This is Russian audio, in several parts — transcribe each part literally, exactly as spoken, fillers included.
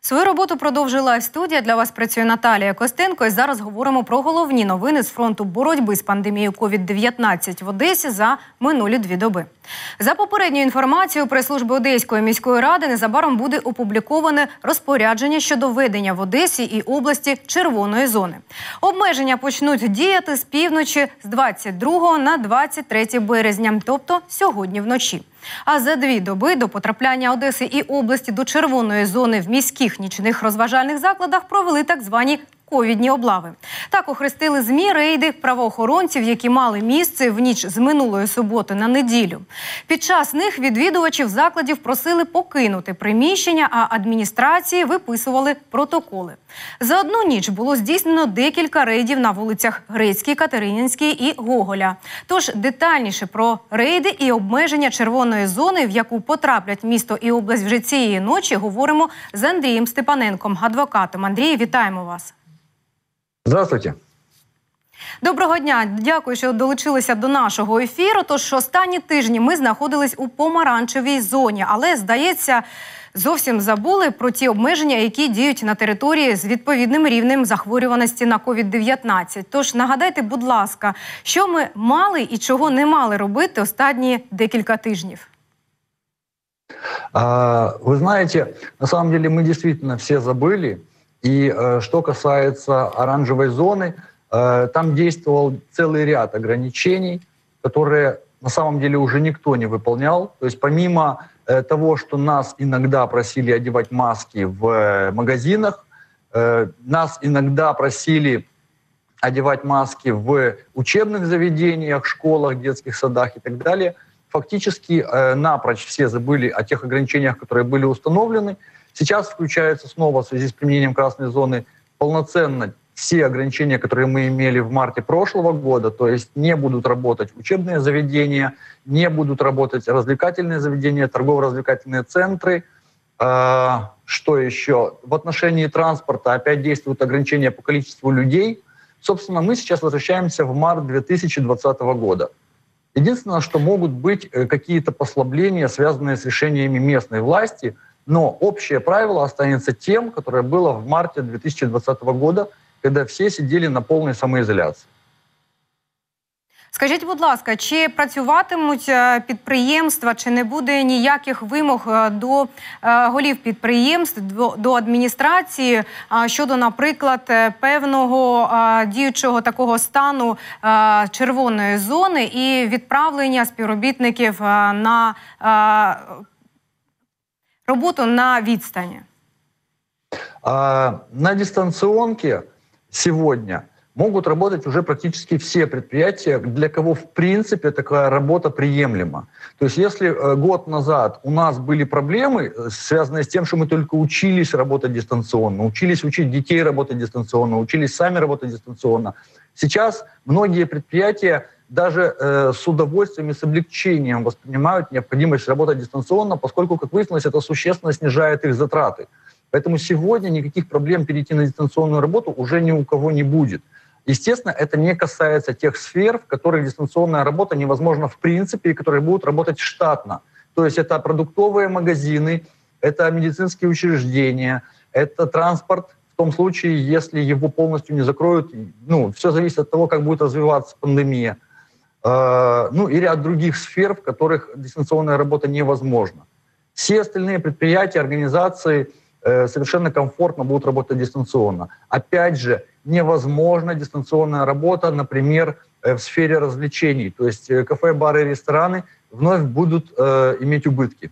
Свою роботу продовжила студія. Для вас працює Наталія Костенко. І зараз говоримо про головні новини з фронту боротьби з пандемією ковід дев'ятнадцять в Одесі за минулі дві доби. За попередньою інформацією прес-служби Одеської міської ради, незабаром буде опубліковане розпорядження щодо введення в Одесі і області червоної зони. Обмеження почнуть діяти з півночі з двадцять другого на двадцять третє березня, тобто сьогодні вночі. А за дві доби до потрапляння Одеси і області до червоної зони в міських нічних розважальних закладах провели так звані ковідні облави. Так охрестили ЗМІ рейди правоохоронців, які мали місце в ніч з минулої суботи на неділю. Під час них відвідувачів закладів просили покинути приміщення, а адміністрації виписували протоколи. За одну ніч було здійснено декілька рейдів на вулицях Грецькій, Катерининській і Гоголя. Тож детальніше про рейди і обмеження червоної зони, в яку потраплять місто і область вже цієї ночі, говоримо з Андрієм Степаненком, адвокатом. Андрій, вітаємо вас. Здравствуйте. Доброго дня. Дякую, що долучилися до нашого ефіру. Тож останні тижні ми знаходились у помаранчевій зоні, але, здається, зовсім забули про ті обмеження, які діють на території з відповідним рівнем захворюваності на ковід дев'ятнадцять. Тож нагадайте, будь ласка, що ми мали і чого не мали робити останні декілька тижнів? А, вы знаете, на самом деле мы действительно все забыли. И э, что касается оранжевой зоны, э, там действовал целый ряд ограничений, которые на самом деле уже никто не выполнял. То есть помимо э, того, что нас иногда просили одевать маски в э, магазинах, э, нас иногда просили одевать маски в учебных заведениях, школах, детских садах и так далее, фактически э, напрочь все забыли о тех ограничениях, которые были установлены. Сейчас включаются снова в связи с применением красной зоны полноценно все ограничения, которые мы имели в марте прошлого года, то есть не будут работать учебные заведения, не будут работать развлекательные заведения, торгово-развлекательные центры. Что еще? В отношении транспорта опять действуют ограничения по количеству людей. Собственно, мы сейчас возвращаемся в март две тысячи двадцатого года. Единственное, что могут быть какие-то послабления, связанные с решениями местной власти, но общее правило останется тем, которое было в марте две тысячи двадцатого года, когда все сидели на полной самоизоляции. Скажіть, будь ласка, чи працюватимуть підприємства, чи не буде ніяких вимог до голів підприємств, до, до адміністрації щодо, наприклад, певного діючого такого стану червоної зони і відправлення співробітників на роботу на відстані? А, на дистанционке сегодня могут работать уже практически все предприятия, для кого в принципе такая работа приемлема. То есть если э, год назад у нас были проблемы, связанные с тем, что мы только учились работать дистанционно, учились учить детей работать дистанционно, учились сами работать дистанционно, сейчас многие предприятия даже э, с удовольствием и с облегчением воспринимают необходимость работать дистанционно, поскольку, как выяснилось, это существенно снижает их затраты. Поэтому сегодня никаких проблем перейти на дистанционную работу уже ни у кого не будет. Естественно, это не касается тех сфер, в которых дистанционная работа невозможна в принципе и которые будут работать штатно. То есть это продуктовые магазины, это медицинские учреждения, это транспорт, в том случае, если его полностью не закроют. Ну, все зависит от того, как будет развиваться пандемия. Ну и ряд других сфер, в которых дистанционная работа невозможна. Все остальные предприятия, организации совершенно комфортно будут работать дистанционно. Опять же, невозможна дистанционная работа, например, в сфере развлечений. То есть кафе, бары, рестораны вновь будут э, иметь убытки.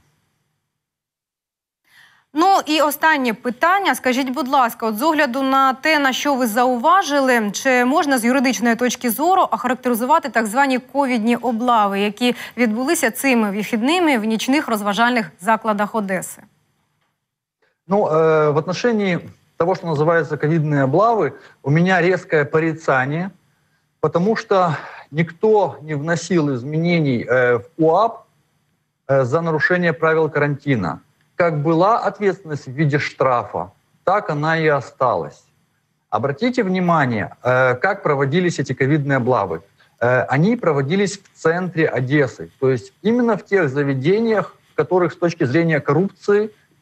Ну і останнє питання. Скажіть, будь ласка, от з огляду на те, на що ви зауважили, чи можна з юридичної точки зору охарактеризувати так звані ковідні облави, які відбулися цими вихідними в нічних розважальних закладах Одеси? Ну, э, в отношении того, что называется ковидные облавы, у меня резкое порицание, потому что никто не вносил изменений э, в КоАП э, за нарушение правил карантина. Как была ответственность в виде штрафа, так она и осталась. Обратите внимание, э, как проводились эти ковидные облавы. Э, они проводились в центре Одессы, то есть именно в тех заведениях, в которых с точки зрения коррупции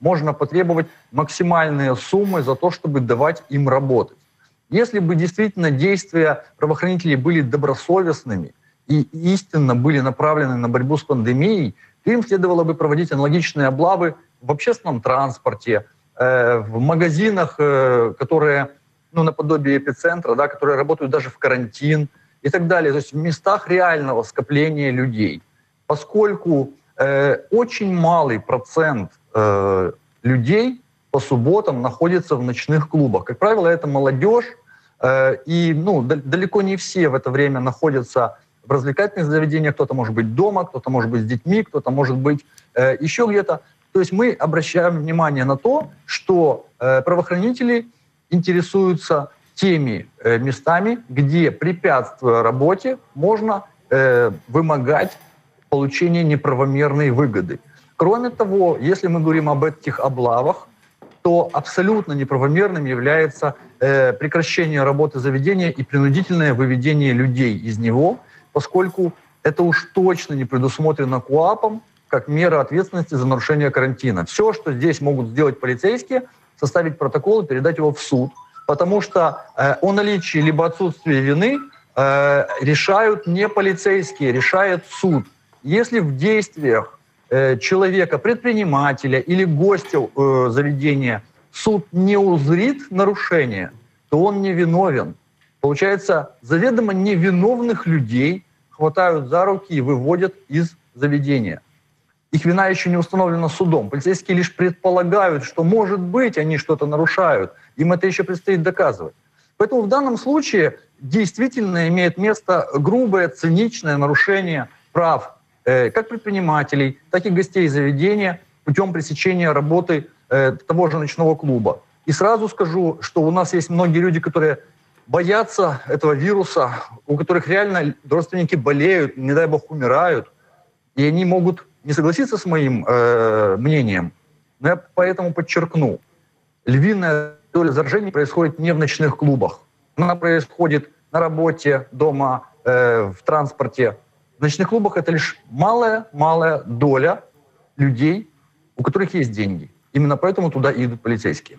можно потребовать максимальные суммы за то, чтобы давать им работать. Если бы действительно действия правоохранителей были добросовестными и истинно были направлены на борьбу с пандемией, то им следовало бы проводить аналогичные облавы в общественном транспорте, э, в магазинах, э, которые, ну, наподобие эпицентра, да, которые работают даже в карантин и так далее. То есть в местах реального скопления людей. Поскольку э, очень малый процент э, людей по субботам находится в ночных клубах. Как правило, это молодежь, э, и ну, далеко не все в это время находятся в развлекательных заведениях. Кто-то может быть дома, кто-то может быть с детьми, кто-то может быть э, еще где-то. То есть мы обращаем внимание на то, что э, правоохранители интересуются теми э, местами, где, препятствуя работе, можно э, вымогать получение неправомерной выгоды. Кроме того, если мы говорим об этих облавах, то абсолютно неправомерным является э, прекращение работы заведения и принудительное выведение людей из него, поскольку это уж точно не предусмотрено КоАПом как мера ответственности за нарушение карантина. Все, что здесь могут сделать полицейские, составить протокол и передать его в суд, потому что э, о наличии либо отсутствии вины э, решают не полицейские, решает суд. Если в действиях э, человека, предпринимателя или гостя э, заведения суд не узрит нарушение, то он не виновен. Получается, заведомо невиновных людей хватают за руки и выводят из заведения. Их вина еще не установлена судом. Полицейские лишь предполагают, что, может быть, они что-то нарушают. Им это еще предстоит доказывать. Поэтому в данном случае действительно имеет место грубое, циничное нарушение прав э, как предпринимателей, так и гостей заведения путем пресечения работы э, того же ночного клуба. И сразу скажу, что у нас есть многие люди, которые боятся этого вируса, у которых реально родственники болеют, не дай бог умирают, и они могут не согласиться с моим э, мнением, но я поэтому подчеркну, львиная доля заражений происходит не в ночных клубах. Она происходит на работе, дома, э, в транспорте. В ночных клубах это лишь малая-малая доля людей, у которых есть деньги. Именно поэтому туда и идут полицейские.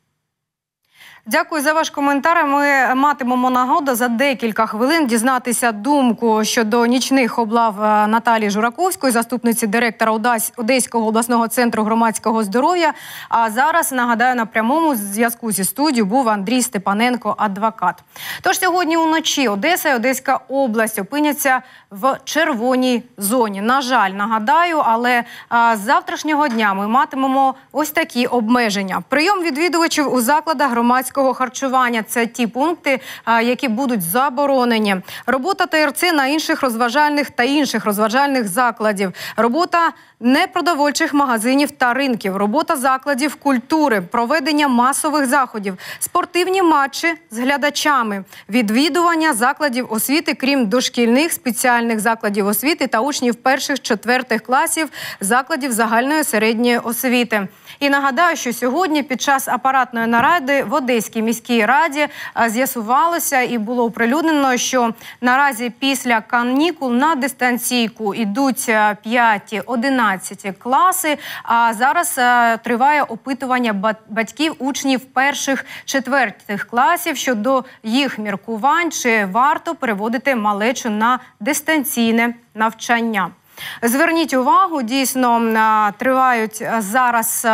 Дякую за ваш коментар. Ми матимемо нагоду за декілька хвилин дізнатися думку щодо нічних облав Наталії Жураковської, заступниці директора Одеського обласного центру громадського здоров'я. А зараз, нагадаю, на прямому зв'язку зі студією був Андрій Степаненко, адвокат. Тож сьогодні уночі Одеса і Одеська область опиняться в червоній зоні. На жаль, нагадаю, але з завтрашнього дня ми матимемо ось такі обмеження. Прийом відвідувачів у закладах громадського харчування – це ті пункти, які будуть заборонені. Робота ТРЦ на інших розважальних та інших розважальних закладів. Робота непродовольчих магазинів та ринків. Робота закладів культури. Проведення масових заходів. Спортивні матчі з глядачами. Відвідування закладів освіти, крім дошкільних, спеціальних закладів освіти та учнів перших-четвертих класів закладів загальної середньої освіти. І нагадаю, що сьогодні під час апаратної наради в Одеській міській раді з'ясувалося і було оприлюднено, що наразі після канікул на дистанційку йдуть п'яті-одинадцяті класи, а зараз триває опитування батьків учнів перших-четвертих класів щодо їх міркувань, чи варто переводити малечу на дистанційне навчання. Зверніть увагу, дійсно тривають зараз,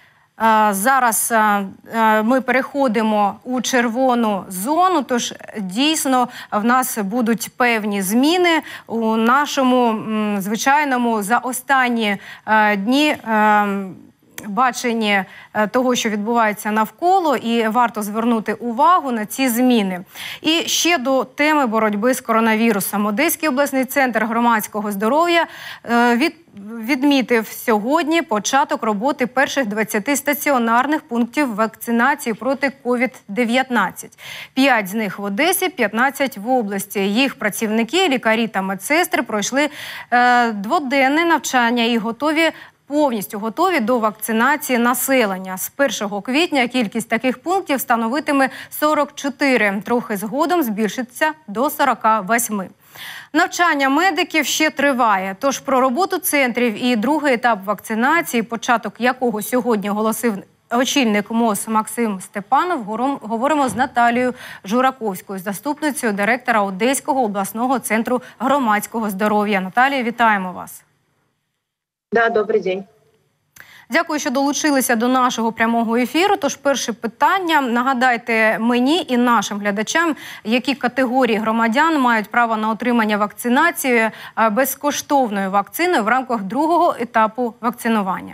зараз ми переходимо у червону зону, тож дійсно в нас будуть певні зміни у нашому звичайному за останні дні баченні того, що відбувається навколо, і варто звернути увагу на ці зміни. І ще до теми боротьби з коронавірусом. Одеський обласний центр громадського здоров'я від відмітив сьогодні початок роботи перших двадцяти стаціонарних пунктів вакцинації проти ковід дев'ятнадцять. П'ять з них в Одесі, п'ятнадцять в області. Їх працівники, лікарі та медсестри пройшли е, дводенне навчання і готові повністю готові до вакцинації населення. З першого квітня кількість таких пунктів становитиме сорок чотири. Трохи згодом збільшиться до сорока восьми. Навчання медиків ще триває. Тож про роботу центрів і другий етап вакцинації, початок якого сьогодні оголосив очільник МОЗ Максим Степанов, говоримо з Наталією Жураковською, заступницею директора Одеського обласного центру громадського здоров'я. Наталія, вітаємо вас. Да, добрий день. Дякую, що долучилися до нашого прямого ефіру. Тож перше питання. Нагадайте мені і нашим глядачам, які категорії громадян мають право на отримання вакцинації безкоштовною вакциною в рамках другого етапу вакцинування.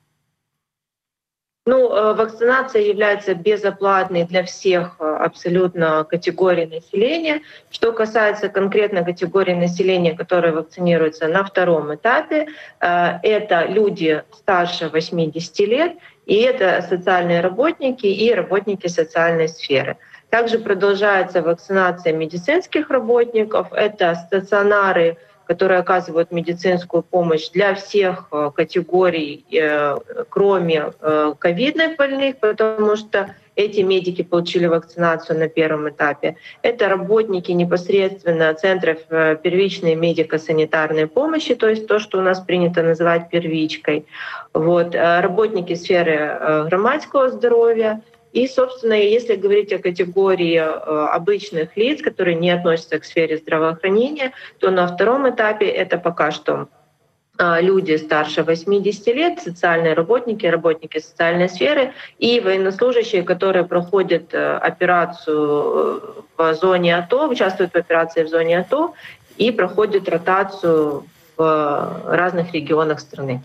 Ну, вакцинация является безоплатной для всех абсолютно категорий населения. Что касается конкретно категории населения, которые вакцинируются на втором этапе, это люди старше восьмидесяти лет, и это социальные работники и работники социальной сферы. Также продолжается вакцинация медицинских работников, это стационары, которые оказывают медицинскую помощь для всех категорий, кроме ковидных больных, потому что эти медики получили вакцинацию на первом этапе. Это работники непосредственно центров первичной медико-санитарной помощи, то есть то, что у нас принято называть первичкой. Вот. Работники сферы громадского здоровья. И, собственно, если говорить о категории обычных лиц, которые не относятся к сфере здравоохранения, то на втором этапе это пока что люди старше восьмидесяти лет, социальные работники, работники социальной сферы и военнослужащие, которые проходят операцию в зоне АТО, участвуют в операции в зоне АТО и проходят ротацию в разных регионах страны.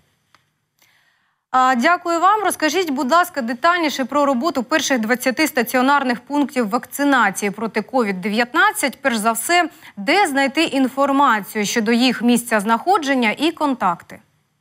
Дякую вам. Розкажіть, будь ласка, детальніше про роботу перших двадцяти стаціонарних пунктів вакцинації проти ковід дев'ятнадцять. Перш за все, де знайти інформацію щодо їх місця знаходження і контакти?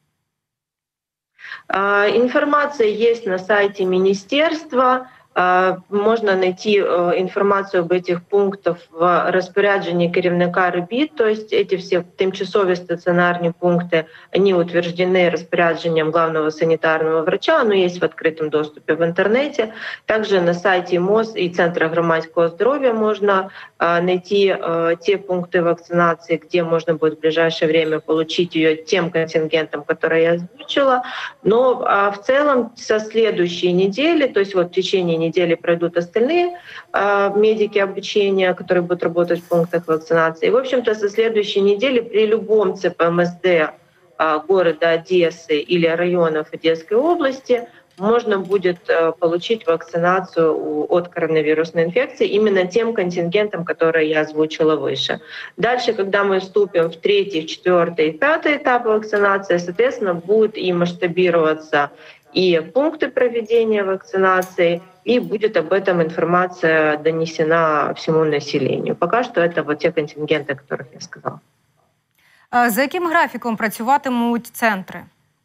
Информация есть на сайте министерства. Можно найти информацию об этих пунктах в распоряджении керівника РБІТ, то есть эти все тимчасові стационарные пункты, они утверждены распоряджением главного санитарного врача, оно есть в открытом доступе в интернете. Также на сайте МОЗ и Центра громадского здоровья можно найти те пункты вакцинации, где можно будет в ближайшее время получить ее тем контингентом, который я озвучила. Но в целом со следующей недели, то есть вот в течение недели пройдут остальные э, медики обучения, которые будут работать в пунктах вакцинации. И, в общем-то, со следующей недели при любом ЦПМСД э, города Одессы или районов Одесской области можно будет э, получить вакцинацию у, от коронавирусной инфекции именно тем контингентом, который я озвучила выше. Дальше, когда мы вступим в третий, в четвертый и пятый этап вакцинации, соответственно, будет и масштабироваться и пункты проведения вакцинации, и будет об этом информация донесена всему населению. Пока что это вот те контингенты, о которых я сказала. За яким графіком працюватимуть центри?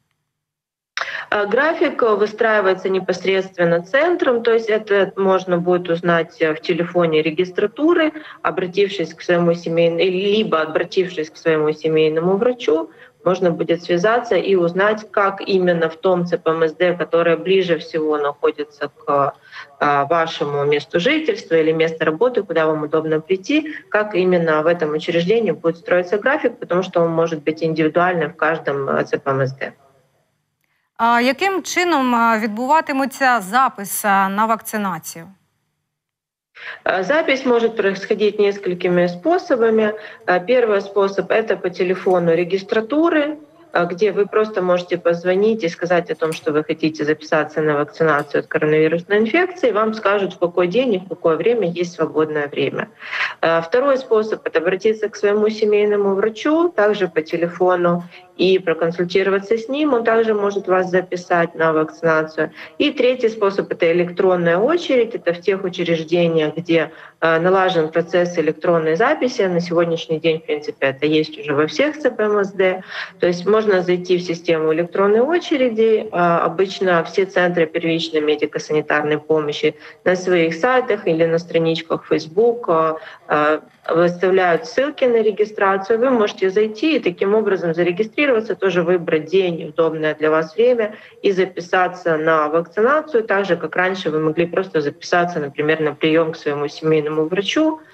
График выстраивается непосредственно центром, то есть это можно будет узнать в телефоне регистратуры, обратившись к своему семейному, либо обратившись к своему семейному врачу, можно будет связаться и узнать, как именно в том ЦПМСД, которое ближе всего находится к вашему месту жительства или месту работы, куда вам удобно прийти, как именно в этом учреждении будет строиться график, потому что он может быть индивидуальным в каждом ЦПМСД. А яким чином відбуватиметься запис на вакцинацію? Запись может происходить несколькими способами. Первый способ — это по телефону регистратуры, где вы просто можете позвонить и сказать о том, что вы хотите записаться на вакцинацию от коронавирусной инфекции, вам скажут, в какой день и в какое время есть свободное время. Второй способ — это обратиться к своему семейному врачу, также по телефону, и проконсультироваться с ним. Он также может вас записать на вакцинацию. И третий способ — это электронная очередь. Это в тех учреждениях, где налажен процесс электронной записи. На сегодняшний день, в принципе, это есть уже во всех ЦПМСД. То есть можно зайти в систему электронной очереди. Обычно все центры первичной медико-санитарной помощи на своих сайтах или на страничках Facebook выставляют ссылки на регистрацию. Вы можете зайти и таким образом зарегистрироваться, тоже выбрать день, удобное для вас время, и записаться на вакцинацию, так же, как раньше вы могли просто записаться, например, на прием к своему семейному врачу.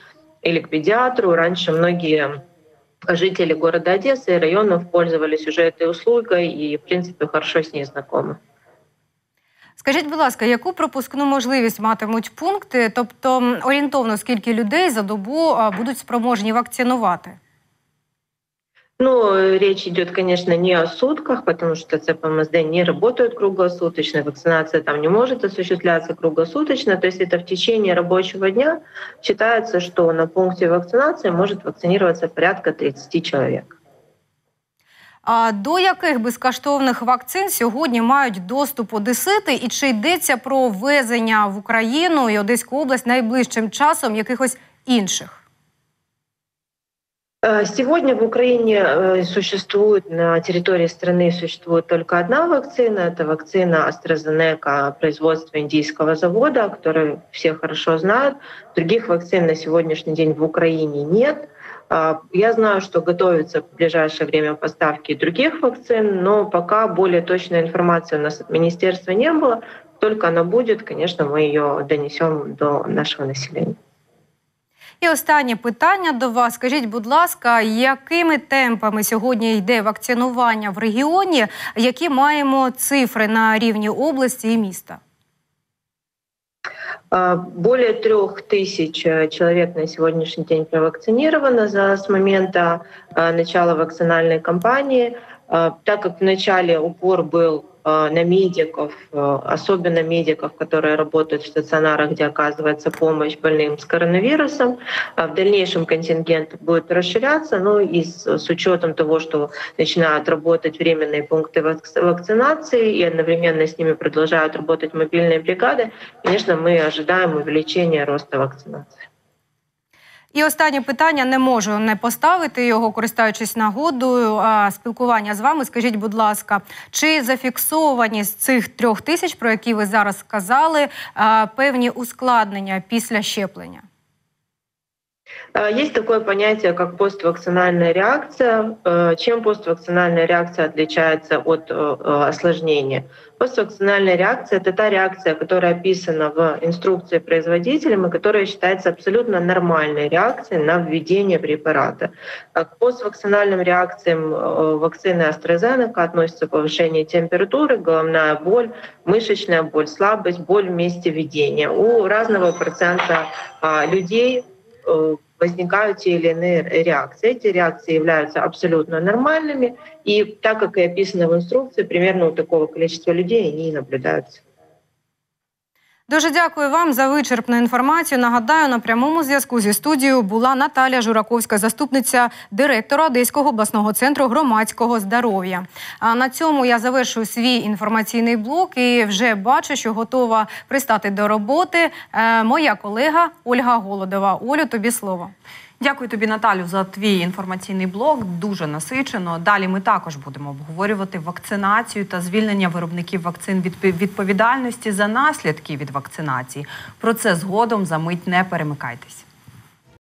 или к педиатру. Раньше многие жители города Одессы и районов пользовались уже этой услугой и, в принципе, хорошо с ней знакомы. Скажіть, будь ласка, яку пропускну можливість матимуть пункти, тобто орієнтовно скільки людей за добу будуть спроможні вакцинувати? Ну, речь идет, конечно, не о сутках, потому что ЦПМСД не работают круглосуточно, вакцинация там не может осуществляться круглосуточно, то есть это в течение рабочего дня считается, что на пункте вакцинации может вакцинироваться порядка тридцати человек. А до яких безкоштовних вакцин сьогодні мають доступ одесити? І чи йдеться про ввезення в Україну і Одеську область найближчим часом якихось інших? Сегодня в Украине существует, на территории страны существует только одна вакцина. Это вакцина AstraZeneca производства индийского завода, который все хорошо знают. Других вакцин на сегодняшний день в Украине нет. Я знаю, что готовится в ближайшее время поставки других вакцин, но пока более точной информации у нас от министерства не было. Только она будет, конечно, мы ее донесем до нашего населения. І останнє питання до вас. Скажіть, будь ласка, якими темпами сьогодні йде вакцинування в регіоні? Які маємо цифри на рівні області і міста? Более трех тысяч человек на сегодняшний день провакцинировано за, с момента начала вакцинальной кампании. Так как в начале упор был на медиков, особенно медиков, которые работают в стационарах, где оказывается помощь больным с коронавирусом. В дальнейшем контингент будет расширяться, но и с, с учетом того, что начинают работать временные пункты вакцинации и одновременно с ними продолжают работать мобильные бригады, конечно, мы ожидаем увеличения роста вакцинации. І останнє питання, не можу не поставити його, користуючись нагодою спілкування з вами. Скажіть, будь ласка, чи зафіксовані з цих трьох тисяч, про які ви зараз сказали, певні ускладнення після щеплення? Есть такое понятие, как поствакцинальная реакция. Чем поствакцинальная реакция отличается от осложнения? Поствакцинальная реакция — это та реакция, которая описана в инструкции производителям и которая считается абсолютно нормальной реакцией на введение препарата. К поствакцинальным реакциям вакцины AstraZeneca относятся повышение температуры, головная боль, мышечная боль, слабость, боль в месте введения. У разного процента людей возникают те или иные реакции. Эти реакции являются абсолютно нормальными, и так как и описано в инструкции, примерно у такого количества людей они и наблюдаются. Дуже дякую вам за вичерпну інформацію. Нагадаю, на прямому зв'язку зі студією була Наталія Жураковська, заступниця директора Одеського обласного центру громадського здоров'я. А на цьому я завершую свій інформаційний блок і вже бачу, що готова пристати до роботи моя колега Ольга Голодова. Олю, тобі слово. Дякую тобі, Наталю, за твій інформаційний блок. Дуже насичено. Далі ми також будемо обговорювати вакцинацію та звільнення виробників вакцин від відповідальності за наслідки від вакцинації. Про це згодом, за мить не перемикайтесь.